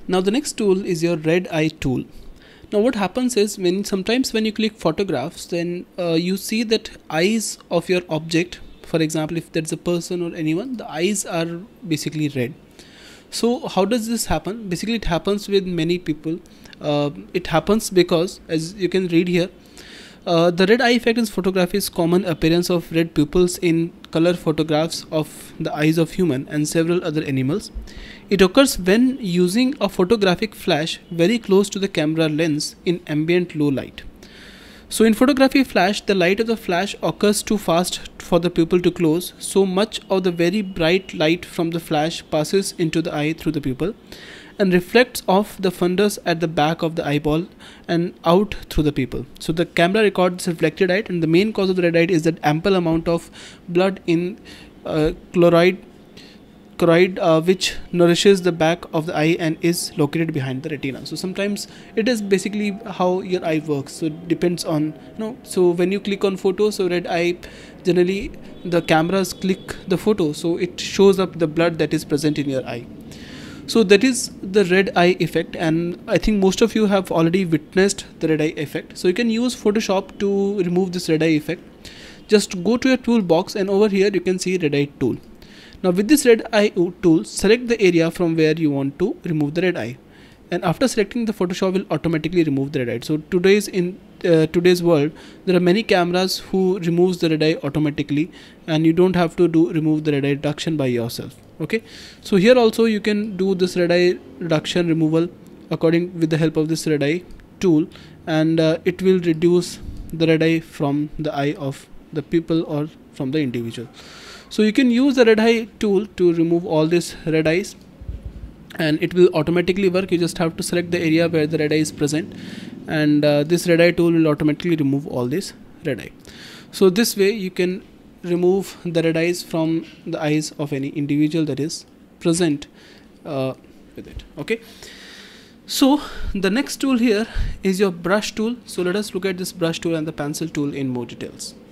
Now the next tool is your red eye tool. Now what happens is sometimes when you click photographs, then you see that eyes of your object, for example if there's a person or anyone, the eyes are basically red. So how does this happen? Basically it happens with many people. It happens because, as you can read here, the red eye effect in photography is common appearance of red pupils in color photographs of the eyes of human and several other animals. It occurs when using a photographic flash very close to the camera lens in ambient low light. So in photography flash, the light of the flash occurs too fast for the pupil to close, so much of the very bright light from the flash passes into the eye through the pupil and reflects off the fundus at the back of the eyeball and out through the pupil. So the camera records reflected light, and the main cause of the red eye is that ample amount of blood in choroid which nourishes the back of the eye and is located behind the retina. So sometimes it is basically how your eye works. So it depends on, so when you click on photo, so red eye, generally the cameras click the photo, so it shows up the blood that is present in your eye. So that is the red eye effect, and I think most of you have already witnessed the red eye effect. So you can use Photoshop to remove this red eye effect. Just go to your toolbox, and over here you can see red eye tool. Now with this red eye tool, select the area from where you want to remove the red eye, and after selecting, the Photoshop will automatically remove the red eye. So today's world, there are many cameras who removes the red eye automatically, and you don't have to remove the red eye reduction by yourself. Okay, so here also you can do this red eye reduction removal with the help of this red eye tool, and it will reduce the red eye from the eye of the people or from the individual. So you can use the red eye tool to remove all these red eyes, and it will automatically work. You just have to select the area where the red eye is present, and this red eye tool will automatically remove all this red eye. So this way you can remove the red eyes from the eyes of any individual that is present with it. Okay, so the next tool here is your brush tool. So let us look at this brush tool and the pencil tool in more details.